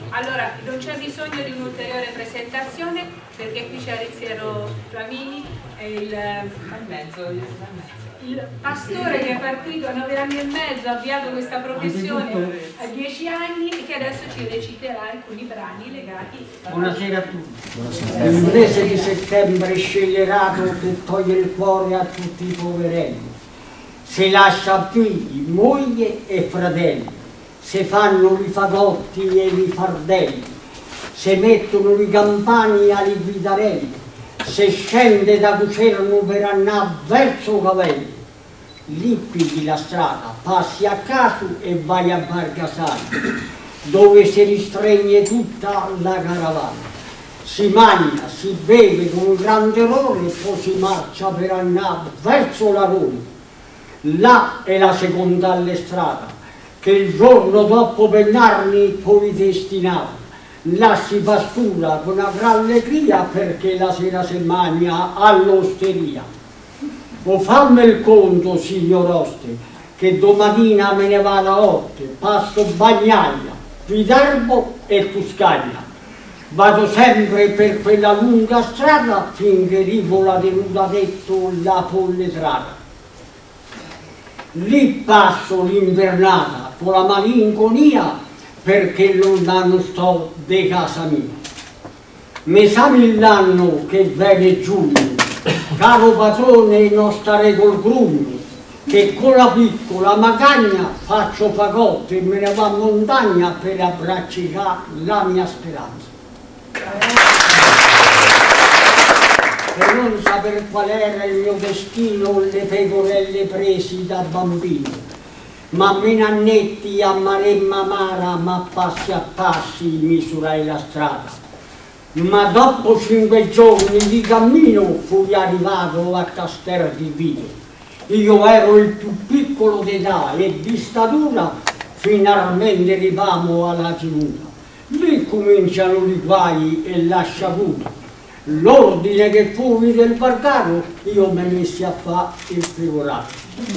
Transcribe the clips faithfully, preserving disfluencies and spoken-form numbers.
Allora, non c'è bisogno di un'ulteriore presentazione perché qui c'è Riziero Flamini, è il, il pastore che è partito a nove anni e mezzo, ha avviato questa professione a dieci anni e che adesso ci reciterà alcuni brani legati. Buonasera a tutti. Buonasera. Il mese di settembre è scellerato per togliere il cuore a tutti i poverelli. Se lascia figli, moglie e fratelli, se fanno i fagotti e i fardelli, se mettono i campani ai guidarelli, se scende da Cucerno per andare verso Cavelli, lì pigli la strada, passi a caso e vai a Vargasano, dove si ristregne tutta la caravana. Si mangia, si beve con grande errore e poi si marcia per andare verso la Roma. Là è la seconda alle strade, che il giorno dopo pennarmi poi destinava. Là si pastura con una gran allegria perché la sera si mangia all'osteria. O fammi il conto, signor Oste, che domattina me ne vado a Orte, passo Bagnaia, Viterbo e Tuscaglia. Vado sempre per quella lunga strada finché arrivo la tenuta detto la Polletrata. Lì passo l'invernata con la malinconia perché lontano sto di casa mia. Mi sa l'anno che viene giugno, caro padrone non stare col grugno, che con la piccola magagna faccio fagotte e me ne va a montagna per abbracciare la mia speranza. Per non saper qual era il mio destino, le pecorelle presi da bambino, ma menannetti a maremma amara, ma passi a passi misurai la strada. Ma dopo cinque giorni di cammino fui arrivato a Castel di Vito. Io ero il più piccolo d'età e di statura, finalmente arrivamo alla tenuta. Lì cominciano i guai e la sciaguta. L'ordine che fui del Vargaro, io mi messi a fare il figurato.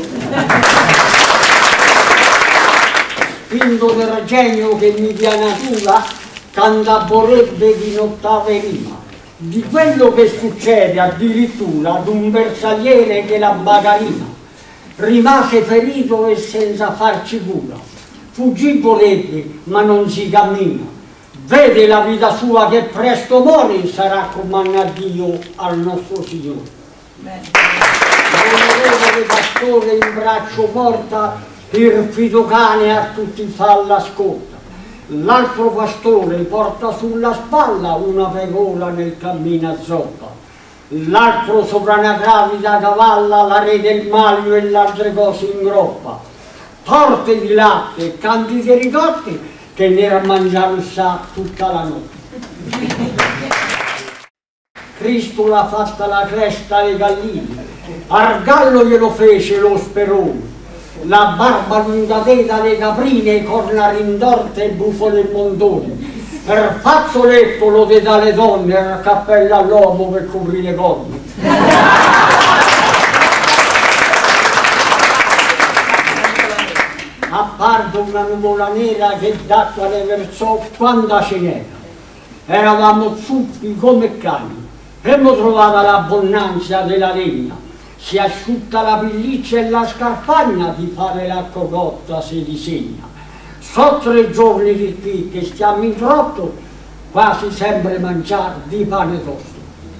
Spinto per genio che mi dia natura, cantaborebbe di nottave rima. Di quello che succede addirittura ad un bersagliere che la bagarina. Rimase ferito e senza farci cura. Fuggì vorrebbe, ma non si cammina. Vede la vita sua che presto muore, sarà comanda Dio al nostro Signore. L'onorevole pastore in braccio porta il fido cane a tutti fa la scorta. L'altro pastore porta sulla spalla una pecora nel cammino a zoppa. L'altro sopra una gravida cavalla la re del maglio e le altre cose in groppa. Torte di latte, canti di ricotti, che ne era mangiato sa tutta la notte. Cristo l'ha fatta la cresta ai gallini, al gallo glielo fece lo sperone, la barba lunga teta le caprine, corna rindorte e bufole e montoni, per fazzoletto lo deta alle donne, il cappello all'uomo per coprire le corna. Apparve una nuvola nera che d'acqua ne versò quanta ce n'era. Eravamo zuppi come cani. Abbiamo trovato l'abbondanza della legna. Si asciutta la pelliccia e la scarpagna di fare la cocotta si disegna. So tre giorni di qui che stiamo in trotto, quasi sempre mangiare di pane tosto.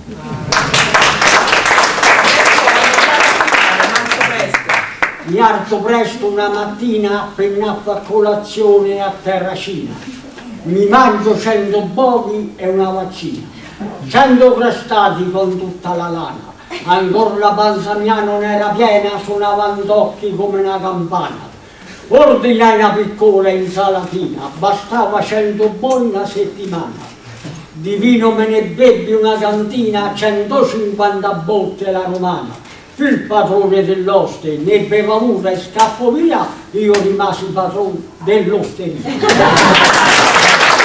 Mi alzo presto una mattina appena a colazione a Terracina. Mi mangio cento bovi e una vaccina, cento crostati con tutta la lana. Ancora la panza mia non era piena, suonavano d'occhi come una campana. Ordinai una piccola insalatina, bastava cento boi una settimana. Di vino me ne bebbi una cantina, centocinquanta botte la romana. Il padrone dell'oste ne beva una e scappo via, io rimasi padrone dell'osteria.